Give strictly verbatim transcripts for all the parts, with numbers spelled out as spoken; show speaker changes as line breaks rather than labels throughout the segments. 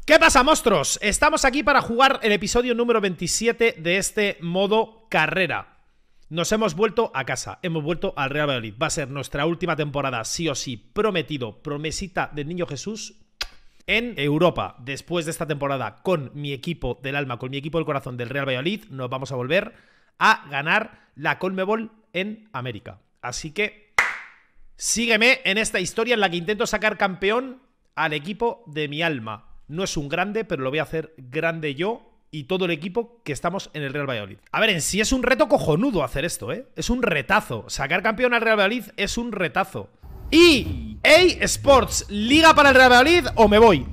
¿Qué pasa, monstruos? Estamos aquí para jugar el episodio número veintisiete de este modo carrera. Nos hemos vuelto a casa, hemos vuelto al Real Valladolid. Va a ser nuestra última temporada, sí o sí, prometido, promesita del Niño Jesús en Europa. Después de esta temporada, con mi equipo del alma, con mi equipo del corazón del Real Valladolid, nos vamos a volver a ganar la Conmebol en América. Así que sígueme en esta historia en la que intento sacar campeón al equipo de mi alma. No es un grande, pero lo voy a hacer grande yo y todo el equipo que estamos en el Real Valladolid. A ver, en sí es un reto cojonudo hacer esto, ¿eh? Es un retazo. Sacar campeón al Real Valladolid es un retazo. E A Sports, Liga para el Real Valladolid o me voy.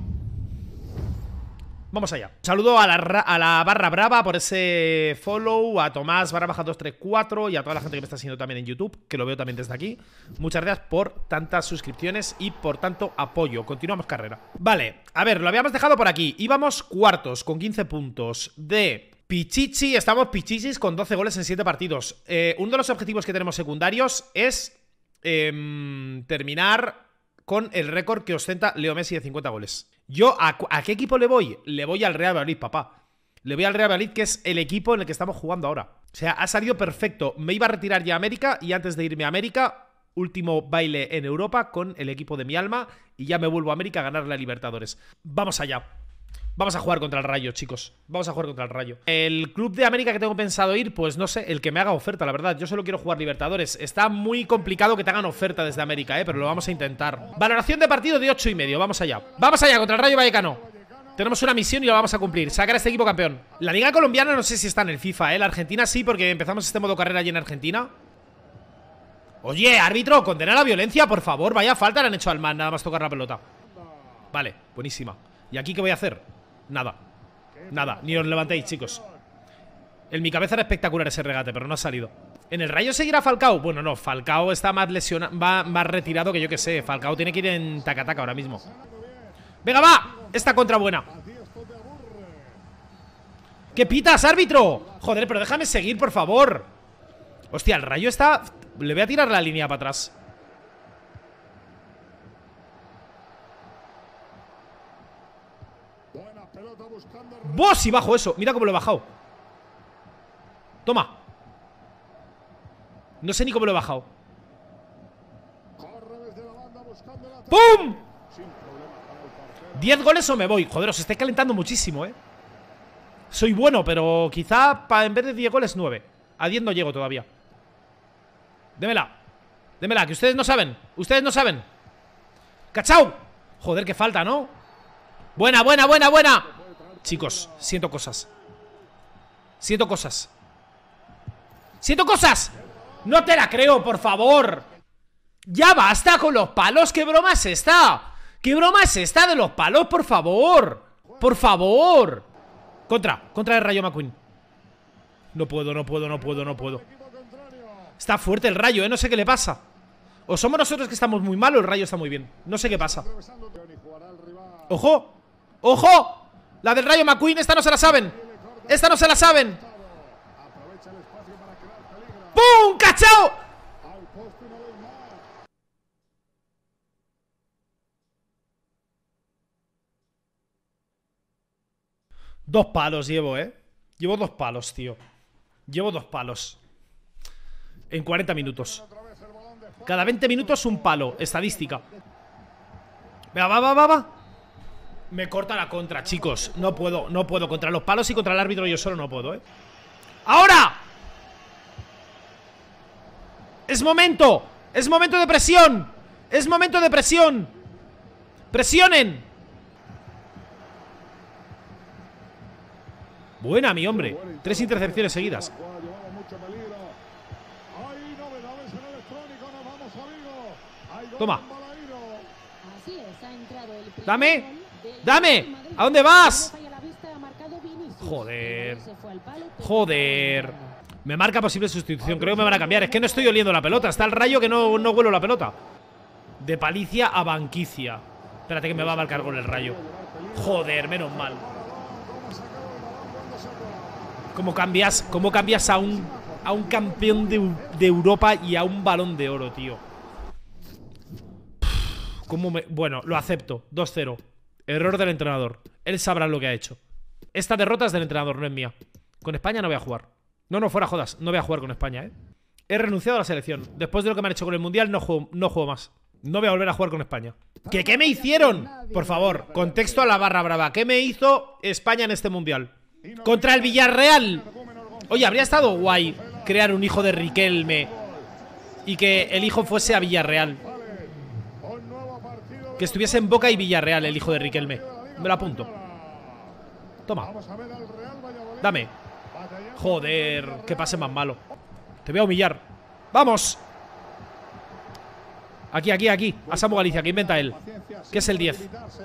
Vamos allá. Saludo a la, a la barra brava por ese follow, a Tomás barra baja dos tres cuatro y a toda la gente que me está siguiendo también en YouTube, que lo veo también desde aquí. Muchas gracias por tantas suscripciones y por tanto apoyo. Continuamos carrera. Vale, a ver, lo habíamos dejado por aquí. Íbamos cuartos con quince puntos de Pichichi. Estamos Pichichis con doce goles en siete partidos. Eh, uno de los objetivos que tenemos secundarios es eh, terminar con el récord que ostenta Leo Messi de cincuenta goles. ¿Yo a, a qué equipo le voy? Le voy al Real Valladolid, papá. Le voy al Real Valladolid, que es el equipo en el que estamos jugando ahora. O sea, ha salido perfecto. Me iba a retirar ya a América y antes de irme a América, último baile en Europa con el equipo de mi alma y ya me vuelvo a América a ganar la Libertadores. Vamos allá. Vamos a jugar contra el Rayo, chicos. Vamos a jugar contra el Rayo. El club de América que tengo pensado ir, pues no sé, el que me haga oferta, la verdad. Yo solo quiero jugar Libertadores. Está muy complicado que te hagan oferta desde América, eh, pero lo vamos a intentar. Valoración de partido de ocho y medio, vamos allá. Vamos allá contra el Rayo Vallecano. Tenemos una misión y la vamos a cumplir. Sacar a este equipo campeón. La liga colombiana no sé si está en el FIFA, eh. La Argentina sí, porque empezamos este modo carrera allí en Argentina. Oye, árbitro, condena la violencia, por favor. Vaya falta le han hecho al man, nada más tocar la pelota. Vale, buenísima. ¿Y aquí qué voy a hacer? Nada, nada, ni os levantéis, chicos. En mi cabeza era espectacular ese regate, pero no ha salido. ¿En el Rayo seguirá Falcao? Bueno, no, Falcao está más lesionado, va más retirado que yo que sé. Falcao tiene que ir en taca-taca ahora mismo. ¡Venga, va! Esta contra buena. ¿Qué pitas, árbitro? Joder, pero déjame seguir, por favor. Hostia, el Rayo está... Le voy a tirar la línea para atrás. ¡Vos! Y bajo eso, mira cómo lo he bajado. Toma. No sé ni cómo lo he bajado. ¡Pum! diez goles o me voy. Joder, os estáis calentando muchísimo, eh. Soy bueno, pero quizá pa, en vez de diez goles, nueve. A diez no llego todavía. Démela. Démela, que ustedes no saben. Ustedes no saben. ¡Cachao! Joder, qué falta, ¿no? Buena, buena, buena, buena. Chicos, siento cosas. Siento cosas. ¡Siento cosas! ¡No te la creo, por favor! ¡Ya basta con los palos! ¿Qué broma es esta? ¿Qué broma es esta de los palos, por favor? ¡Por favor! Contra, contra el Rayo McQueen. No puedo, no puedo, no puedo, no puedo. Está fuerte el Rayo, ¿eh? No sé qué le pasa. O somos nosotros que estamos muy mal o el Rayo está muy bien. No sé qué pasa. ¡Ojo! ¡Ojo! La del Rayo McQueen, esta no se la saben. Esta no se la saben. ¡Pum! ¡Cachao! Dos palos llevo, eh. Llevo dos palos, tío. Llevo dos palos en cuarenta minutos. Cada veinte minutos un palo. Estadística. Venga, va, va, va, va. Me corta la contra, chicos. No puedo, no puedo. Contra los palos y contra el árbitro yo solo no puedo, ¿eh? ¡Ahora! ¡Es momento! ¡Es momento de presión! ¡Es momento de presión! ¡Presionen! Buena, mi hombre. Tres intercepciones seguidas. Toma. Dame. ¡Dame! ¿A dónde vas? Joder. Joder. Me marca posible sustitución. Creo que me van a cambiar. Es que no estoy oliendo la pelota. Está el Rayo que no, no huelo la pelota. De Palicia a Banquicia. Espérate que me va a marcar con el Rayo. Joder, menos mal. ¿Cómo cambias, cómo cambias a un, a un campeón de, de Europa y a un balón de oro, tío? ¿Cómo me...? Bueno, lo acepto. dos cero. Error del entrenador. Él sabrá lo que ha hecho. Esta derrota es del entrenador, no es mía. Con España no voy a jugar. No, no, fuera jodas. No voy a jugar con España, ¿eh? He renunciado a la selección. Después de lo que me han hecho con el Mundial, no juego, no juego más. No voy a volver a jugar con España. ¿Qué, qué me hicieron? Por favor, contexto a la barra brava. ¿Qué me hizo España en este Mundial? Contra el Villarreal. Oye, habría estado guay crear un hijo de Riquelme y que el hijo fuese a Villarreal. Que estuviese en Boca y Villarreal el hijo de Riquelme. Me lo apunto. Toma. Dame. Joder, qué pase más malo. Te voy a humillar. ¡Vamos! Aquí, aquí, aquí. A Samu Galicia, que inventa él. Que es el diez.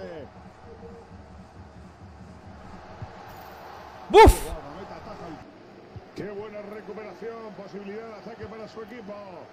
¡Buf!
Qué buena recuperación, posibilidad de ataque para su equipo.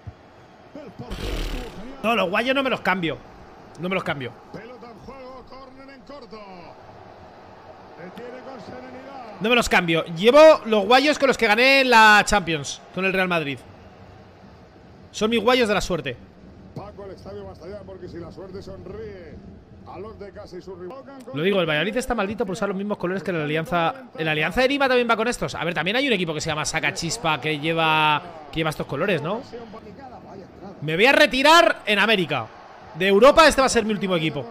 No, los guayos no me los cambio. No me los cambio.
Pelota en juego, córner en corto. Detiene con serenidad.
No me los cambio. Llevo los guayos con los que gané la Champions con el Real Madrid. Son mis guayos de la suerte.
Paco, el estadio basta ya porque si la suerte sonríe a los de casa y su rival.
Lo digo, el Valladolid está maldito por usar los mismos colores que la Alianza. ¿La Alianza de Lima también va con estos? A ver, también hay un equipo que se llama Sacachispa que lleva, que lleva estos colores, ¿no? Me voy a retirar en América. De Europa este va a ser mi último equipo.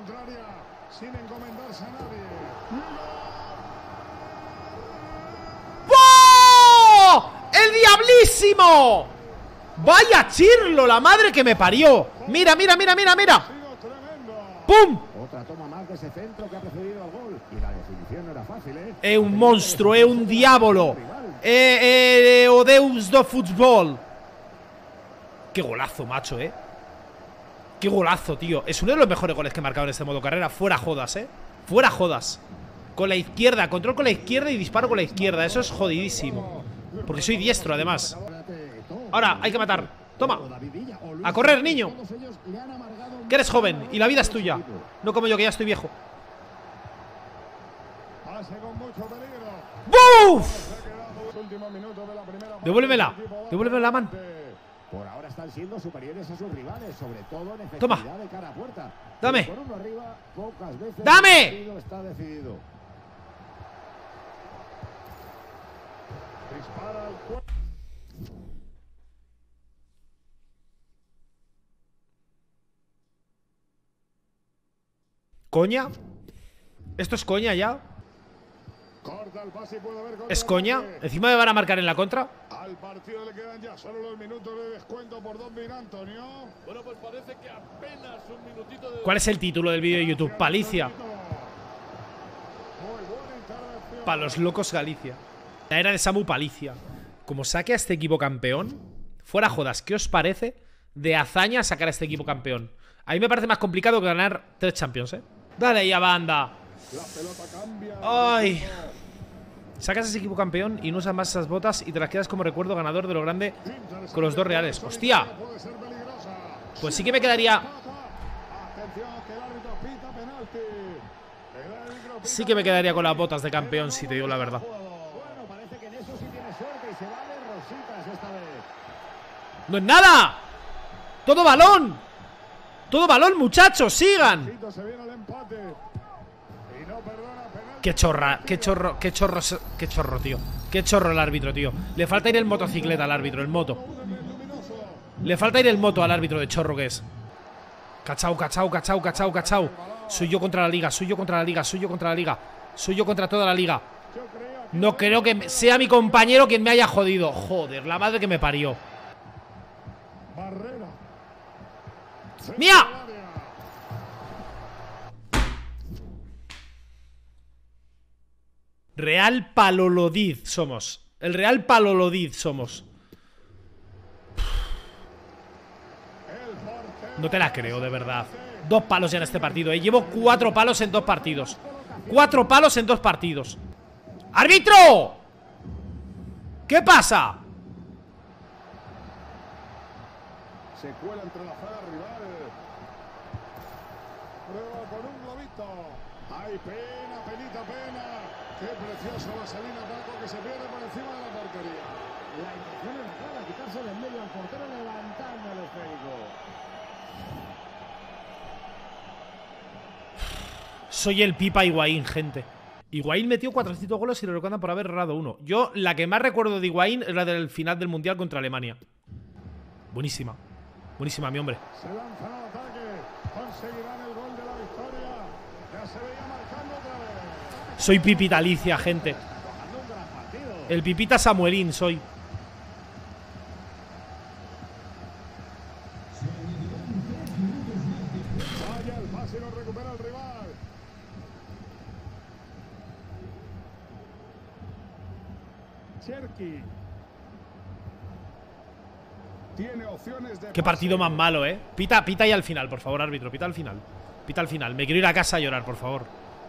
¡Oh! ¡El diablísimo! ¡Vaya chirlo! ¡La madre que me parió! ¡Mira, mira, mira, mira, mira! ¡Pum!
Otra toma más de ese centro que ha precedido al gol. Y la definición no era fácil, ¿eh?
Es un monstruo, es un diablo. Eh, eh, o Deus do fútbol. Qué golazo, macho, eh. Qué golazo, tío. Es uno de los mejores goles que he marcado en este modo carrera. Fuera jodas, eh. Fuera jodas. Con la izquierda, control con la izquierda y disparo con la izquierda. Eso es jodidísimo. Porque soy diestro, además. Ahora, hay que matar. Toma. A correr, niño. Que eres joven y la vida es tuya. No como yo, que ya estoy viejo. ¡Buf! Devuélvemela. Devuélvemela, la man.
Por ahora están siendo superiores a sus rivales, sobre todo en
Toma.
efectividad de cara a puerta.
Dame.
Por uno arriba, pocas veces
¡Dame!
el partido está decidido.
Dispara al cuerpo.
¿Coña? ¿Esto es coña ya?
Corta el pase y puede haber gol.
¿Es coña? ¿Encima me van a marcar en la contra?
Al partido le quedan ya solo los minutos de descuento por Don Bin Antonio.
Bueno, pues parece que apenas un minutito de...
¿Cuál es el título del vídeo de YouTube? Palicia. Para los locos Galicia. La era de Samu Palicia. Como saque a este equipo campeón, fuera jodas, ¿qué os parece de hazaña sacar a este equipo campeón? A mí me parece más complicado que ganar tres Champions, ¿eh? Dale ya, banda.
La pelota cambia.
Ay. Sacas ese equipo campeón y no usas más esas botas y te las quedas como recuerdo ganador de lo grande con los dos reales. ¡Hostia! Pues sí que me quedaría... Sí que me quedaría con las botas de campeón, si te digo la verdad.
Bueno, parece que en eso sí tiene suerte y se va de rositas esta vez.
¡No es nada! ¡Todo balón! ¡Todo balón, muchachos! ¡Sigan!
Se viene el empate. Y no perdona penal.
¡Qué chorra! ¡Qué chorro! ¡Qué chorro! ¡Qué chorro, tío! ¡Qué chorro el árbitro, tío! Le falta ir el motocicleta al árbitro, el moto. Le falta ir el moto al árbitro de chorro que es. Cachao, cachao, cachao, cachao, cachao. Soy yo contra la liga, soy yo contra la liga, soy yo contra la liga. Soy yo contra toda la liga. No creo que sea mi compañero quien me haya jodido. Joder, la madre que me parió.
Barrera.
¡Mía! Real Palolodid somos. El Real Palolodid somos. No te la creo, de verdad. Dos palos ya en este partido, ¿eh? Llevo cuatro palos en dos partidos. Cuatro palos en dos partidos. ¡Árbitro! ¿Qué pasa?
Se cuela entre la zaga rival. Prueba con un globito. Ay, pena, penita, pena. Qué preciosa vaselina, Paco, que se pierde por encima de la portería.
La intención es clara, quitarse del medio al portero levantando el esférico.
Soy el Pipa Higuaín, gente. Higuaín metió cuatrocientos goles y le recuerdan por haber errado uno. Yo, la que más recuerdo de Higuaín es la del final del Mundial contra Alemania. Buenísima. Buenísima, mi hombre.
Se lanza al ataque. Conseguirán el gol de la victoria. Ya se veía marcando otra vez.
Soy Pipita Alicia, gente. El Pipita Samuelín soy.
Vaya el pase y lo recupera el rival. Cherki. Tiene opciones de
Qué partido
pase.
más malo, eh. Pita, pita y al final, por favor, árbitro. Pita al final. Pita al final. Me quiero ir a casa a llorar, por favor.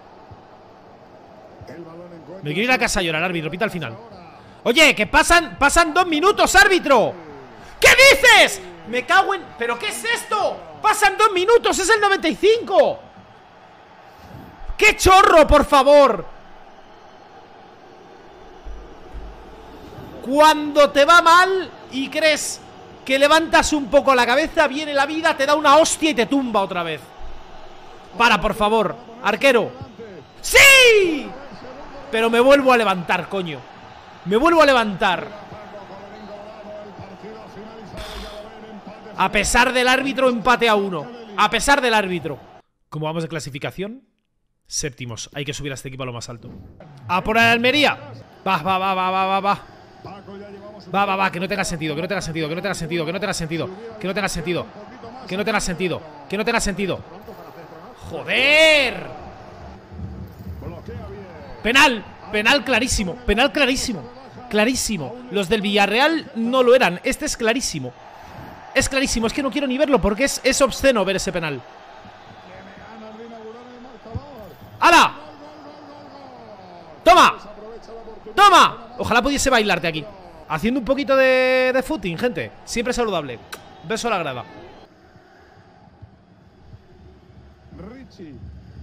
El balón encuentra
Me quiero ir a casa a llorar, árbitro. Pita al final. Oye, que pasan, pasan dos minutos, árbitro. ¿Qué dices? Me cago en... ¿Pero qué es esto? Pasan dos minutos, es el noventa y cinco. ¡Qué chorro, por favor! Cuando te va mal y crees que levantas un poco la cabeza, viene la vida, te da una hostia y te tumba otra vez. Para, por favor, arquero. ¡Sí! Pero me vuelvo a levantar, coño. Me vuelvo a levantar. A pesar del árbitro, empate a uno. A pesar del árbitro. ¿Cómo vamos de clasificación? Séptimos. Hay que subir a este equipo a lo más alto. ¡A por el Almería! Va, va, va, va, va, va, va. Va, va, va, que no tenga sentido, que no tenga sentido, que no tenga sentido, que no tenga sentido, que no tenga sentido, que no tenga sentido, que no tenga sentido. ¡Joder! Penal, penal clarísimo, penal clarísimo, clarísimo. Los del Villarreal no lo eran, este es clarísimo. Es clarísimo, es que no quiero ni verlo porque es, es obsceno ver ese penal. ¡Hala! ¡Toma! ¡Toma! Ojalá pudiese bailarte aquí. Haciendo un poquito de, de footing, gente. Siempre saludable. Beso a la grada.
Richie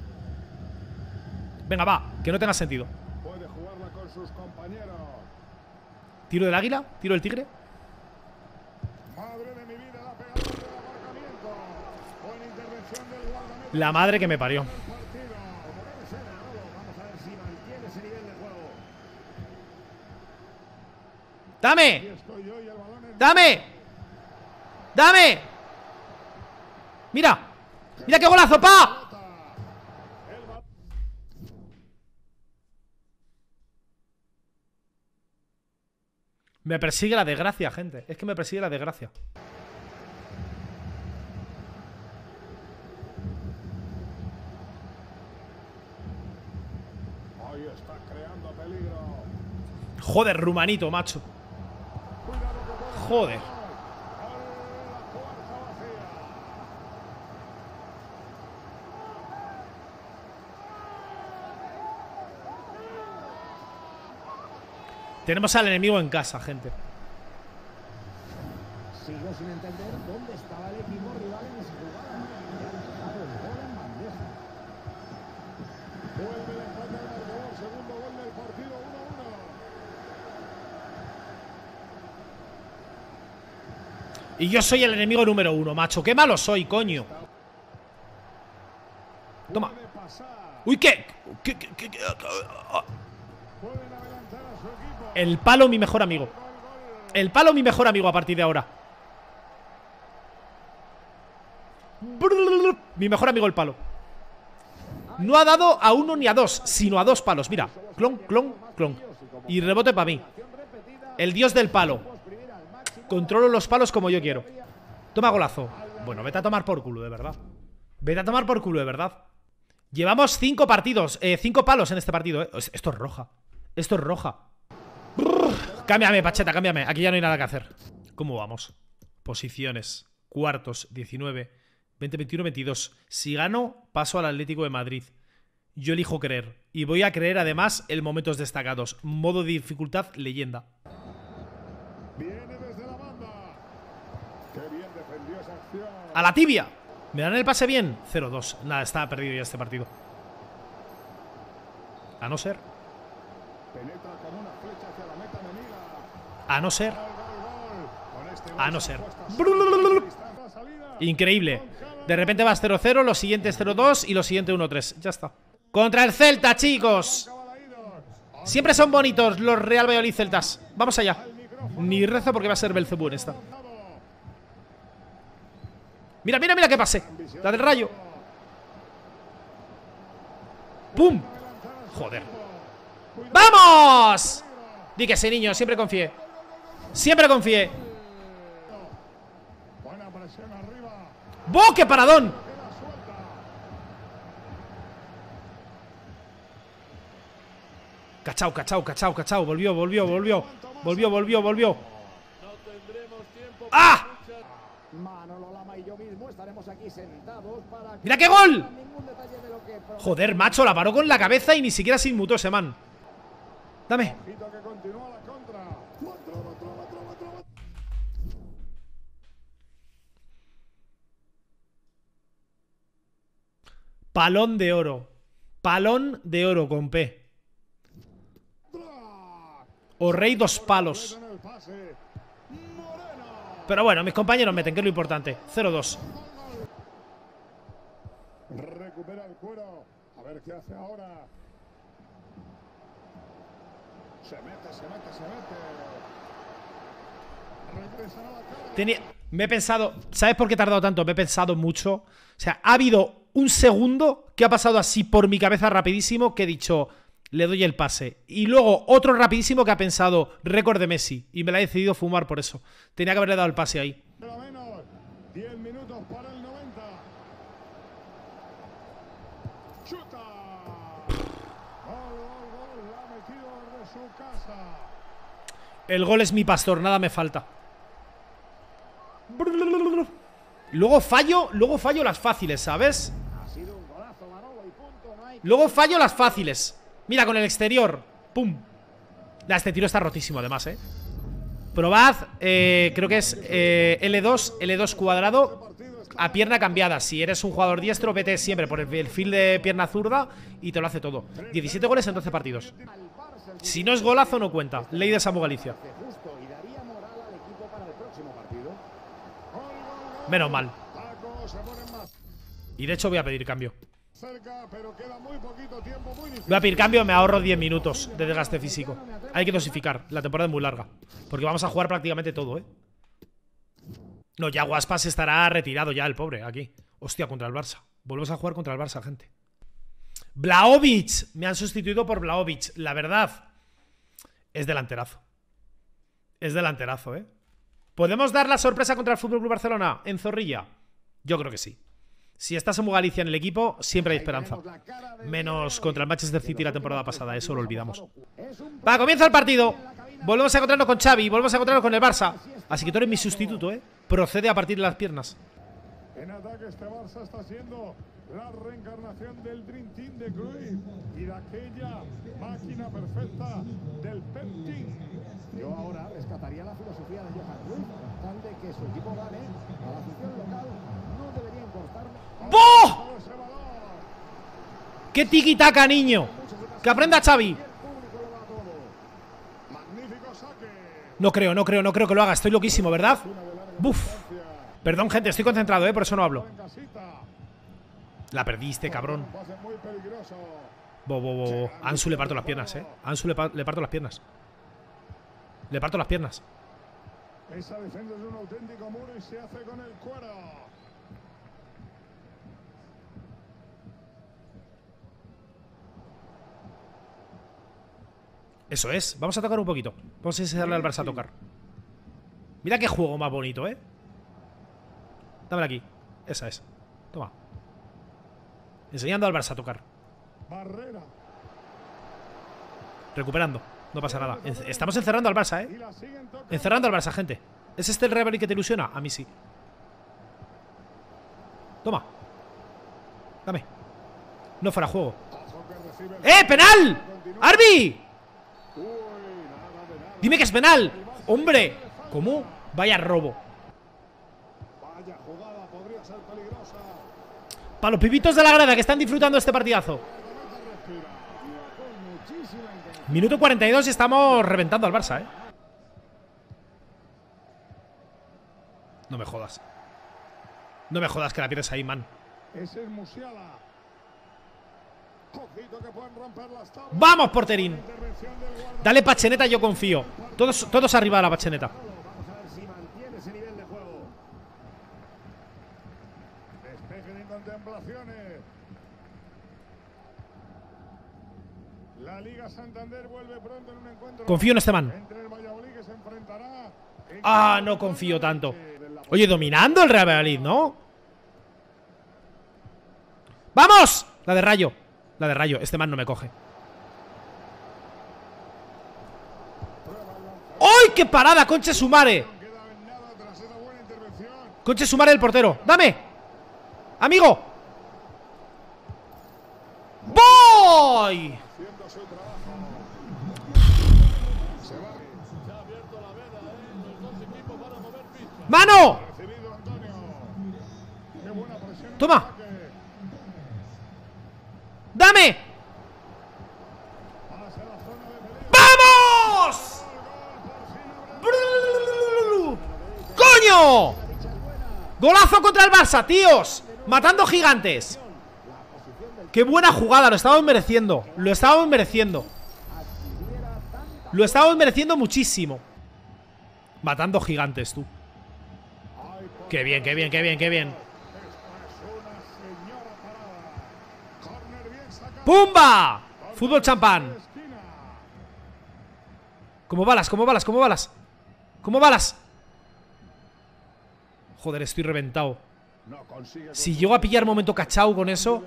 Venga, va, que no tenga sentido.
puede jugarla con sus compañeros.
Tiro del águila, tiro del tigre.
Madre de mi vida, la pegadora del aparcamiento. Buena intervención del guardameta.
La madre que me parió.
Partido.
Vamos a ver si mantiene ese nivel de juego.
¡Dame!
Estoy yo y el balón es
¡Dame! ¡Dame! ¡Mira! ¡Mira qué golazo, pa! Me persigue la desgracia, gente. Es que me persigue la desgracia.
Ahí está creando peligro.
Joder, rumanito, macho. Joder. Tenemos al enemigo en casa, gente.
Sigo sin entender dónde estaba el equipo rival en esa jugada. Y han dejado el gol en bandeja.
Vuelve el empate al marcador. Segundo gol del partido, uno a uno.
Y yo soy el enemigo número uno, macho. Qué malo soy, coño. Toma.
Puede pasar.
Uy, ¿qué? ¿Qué, qué, qué, qué?
Pueden adelantar a su equipo.
El palo, mi mejor amigo. El palo, mi mejor amigo a partir de ahora. Mi mejor amigo, el palo. No ha dado a uno ni a dos, sino a dos palos. Mira, clon, clon, clon. Y rebote para mí. El dios del palo. Controlo los palos como yo quiero. Toma golazo. Bueno, vete a tomar por culo, de verdad. Vete a tomar por culo, de verdad. Llevamos cinco partidos, eh, cinco palos en este partido, eh. Esto es roja. Esto es roja. Brrr. Cámbiame, Pacheta, cámbiame. Aquí ya no hay nada que hacer. ¿Cómo vamos? Posiciones. Cuartos, diecinueve, veinte, veintiuno, veintidós. Si gano, paso al Atlético de Madrid. Yo elijo creer. Y voy a creer además en momentos destacados. Modo de dificultad, leyenda.
Viene desde la banda. Qué bien defendió esa acción.
¡A la tibia! ¿Me dan el pase bien? cero dos. Nada, está perdido ya este partido. A no ser.
Penetra con una flecha hacia la meta enemiga.
A no ser.
Gol, gol. Con este gol
A no
se
ser.
apuesta
Brrrr.
a salida.
Increíble. De repente vas cero cero, los siguientes cero dos y los siguientes uno tres. Ya está. Contra el Celta, chicos. Siempre son bonitos los Real Valladolid Celtas. Vamos allá. Ni rezo porque va a ser Belcebú en esta. Mira, mira, mira que pase. La del Rayo. ¡Pum! Joder. ¡Vamos! Di que sí, niño, siempre confié. Siempre confié. ¡Bo, qué paradón! Cachao, cachao, cachao, cachao. Volvió, volvió, volvió. Volvió, volvió, volvió. ¡Ah! ¡Mira qué gol! Joder, macho, la paró con la cabeza y ni siquiera se inmutó ese man. Dame. Palón de oro. Palón de oro con P. O rey dos palos. Pero bueno, mis compañeros meten, que es lo importante. cero dos.
Recupera el cuero. A ver qué hace ahora. Se mete, se mete, se mete. Regresa a la cara.
Tenía... Me he pensado... ¿Sabes por qué he tardado tanto? Me he pensado mucho. O sea, ha habido un segundo que ha pasado así por mi cabeza rapidísimo que he dicho... Le doy el pase. Y luego otro rapidísimo que ha pensado récord de Messi. Y me la he decidido fumar por eso. Tenía que haberle dado el pase ahí.
diez minutos para el noventa. Chuta. Gol, gol, gol. La ha metido de su casa.
El gol es mi pastor, nada me falta. Luego fallo, luego fallo las fáciles, ¿sabes? Luego fallo las fáciles. Mira, con el exterior. ¡Pum! La, este tiro está rotísimo además, ¿eh? Probad, eh, creo que es eh, L dos, L dos cuadrado a pierna cambiada. Si eres un jugador diestro, vete siempre por el perfil de pierna zurda y te lo hace todo. diecisiete goles en doce partidos. Si no es golazo, no cuenta. Ley de Samu Galicia. Menos mal. Y de hecho voy a pedir cambio. Voy a pedir cambio, me ahorro diez minutos de desgaste físico. Hay que dosificar, la temporada es muy larga. Porque vamos a jugar prácticamente todo, ¿eh? No, ya Guaspas estará retirado ya, el pobre, aquí. Hostia, contra el Barça. Volvemos a jugar contra el Barça, gente. Vlahovic, me han sustituido por Vlahovic. La verdad, es delanterazo. Es delanterazo, ¿eh? ¿Podemos dar la sorpresa contra el F C Barcelona en Zorrilla? Yo creo que sí. Si está Samu Galicia en el equipo, siempre hay esperanza. Menos contra el Manchester City la temporada pasada, eso lo olvidamos. Va, comienza el partido. Volvemos a encontrarnos con Xavi, volvemos a encontrarnos con el Barça. Así que tú eres mi sustituto, ¿eh? Procede a partir de las piernas.
En ataque este Barça está siendo la reencarnación del Dream Team de Cruyff y de aquella máquina perfecta del Pep Team.
Yo ahora rescataría la filosofía de Johan Cruyff, tal de que su equipo gane a la afición local. No debería importarme.
¡Boh! ¡Qué tiki-taka, niño! ¡Que aprenda Xavi! No creo, no creo, no creo que lo haga. Estoy loquísimo, ¿verdad? ¡Buf! Perdón, gente, estoy concentrado, ¿eh? Por eso no hablo. La perdiste, cabrón. Bo, bo, bo, bo. Ansu le parto las piernas, ¿eh? Ansu le, pa le parto las piernas. Le parto las piernas.
Esa defensa es un auténtico muro y se hace con el cuero.
Eso es. Vamos a tocar un poquito. Vamos a enseñarle al Barça a tocar. Mira qué juego más bonito, ¿eh? Dámela aquí. Esa es. Toma. Enseñando al Barça a tocar.
Barrera.
Recuperando. No pasa nada. Estamos encerrando al Barça, ¿eh? Encerrando al Barça, gente. ¿Es este el Real Madrid que te ilusiona? A mí sí. Toma. Dame. No fuera juego. ¡Eh! ¡Penal! ¡Arbi! Dime que es penal. ¡Hombre! ¿Cómo? Vaya robo. Para los pibitos de la grada que están disfrutando este partidazo. Minuto cuarenta y dos y estamos reventando al Barça, ¿eh? No me jodas. No me jodas que la pierdes ahí, man.
Ese es Musiala.
¡Vamos, porterín! Dale Pacheneta, yo confío. Todos, todos arriba de la Pacheneta.
Vamos a ver si mantiene ese nivel de juego.
Despeje de contemplaciones. La Liga Santander vuelve pronto en un encuentro.
Confío en este man.
Entre el Valladolid que se enfrentará.
Ah, no confío tanto. Oye, dominando el Real Valladolid, ¿no? ¡Vamos! La de Rayo. La de Rayo. Este man no me coge. ¡Ay, qué parada! Conche Sumare. Conche Sumare el portero. ¡Dame! ¡Amigo! ¡Voy! ¡Mano! ¡Toma! ¡Dame! ¡Vamos! ¡Coño! ¡Golazo contra el Barça, tíos! Matando gigantes. ¡Qué buena jugada! Lo estábamos mereciendo. Lo estábamos mereciendo. Lo estábamos mereciendo muchísimo. Matando gigantes, tú. ¡Qué bien, qué bien, qué bien, qué bien! ¡Pumba! Fútbol champán. Como balas, como balas, como balas. Como balas. Joder, estoy reventado. Si llego a pillar momento cachao con eso.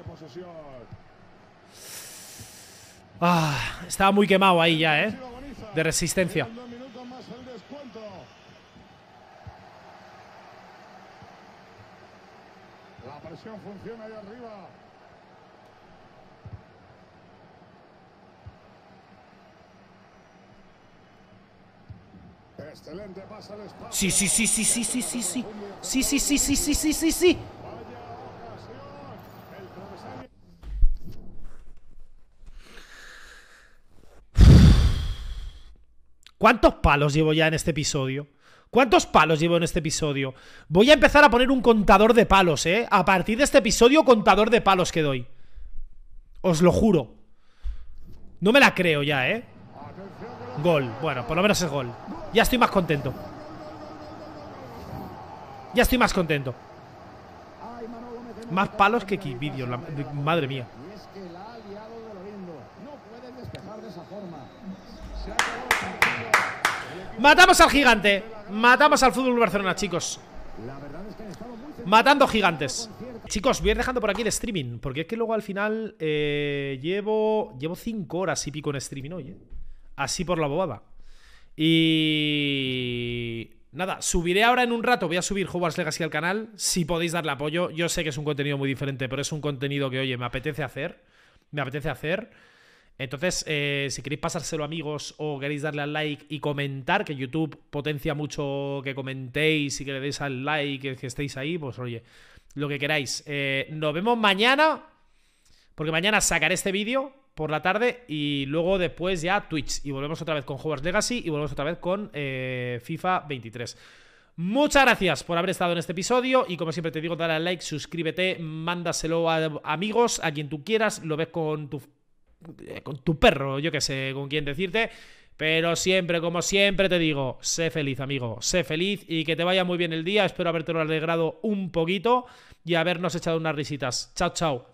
Ah, estaba muy quemado ahí ya, eh. De resistencia.
La presión funciona ahí arriba. Excelente pasa al espacio.
Sí, sí, sí, sí, sí, sí, sí, sí. Sí, sí, sí, sí, sí, sí, sí, sí. ¿Cuántos palos llevo ya en este episodio? ¿Cuántos palos llevo en este episodio? Voy a empezar a poner un contador de palos, ¿eh? A partir de este episodio, contador de palos que doy. Os lo juro. No me la creo ya, ¿eh? Gol. Bueno, por lo menos es gol. Ya estoy más contento. Ya estoy más contento. Más palos que vídeos. Madre mía. Matamos al gigante. Matamos al Fútbol Barcelona, chicos. Matando gigantes. Chicos, voy a ir dejando por aquí el streaming, porque es que luego al final eh, Llevo Llevo cinco horas y pico en streaming hoy, ¿eh? Así por la bobada. Y... nada, subiré ahora en un rato. Voy a subir Hogwarts Legacy al canal. Si podéis darle apoyo. Yo sé que es un contenido muy diferente, pero es un contenido que, oye, me apetece hacer. Me apetece hacer. Entonces, eh, si queréis pasárselo, amigos, o queréis darle al like y comentar, que YouTube potencia mucho que comentéis y que le deis al like, que, que estéis ahí, pues oye, lo que queráis. Eh, nos vemos mañana, porque mañana sacaré este vídeo por la tarde y luego después ya Twitch. Y volvemos otra vez con Hogwarts Legacy y volvemos otra vez con eh, FIFA veintitrés. Muchas gracias por haber estado en este episodio y como siempre te digo, dale al like, suscríbete, mándaselo a amigos, a quien tú quieras, lo ves con tu... con tu perro, yo que sé, con quién decirte. Pero siempre, como siempre te digo, sé feliz, amigo, sé feliz y que te vaya muy bien el día. Espero habértelo alegrado un poquito y habernos echado unas risitas. Chao, chao.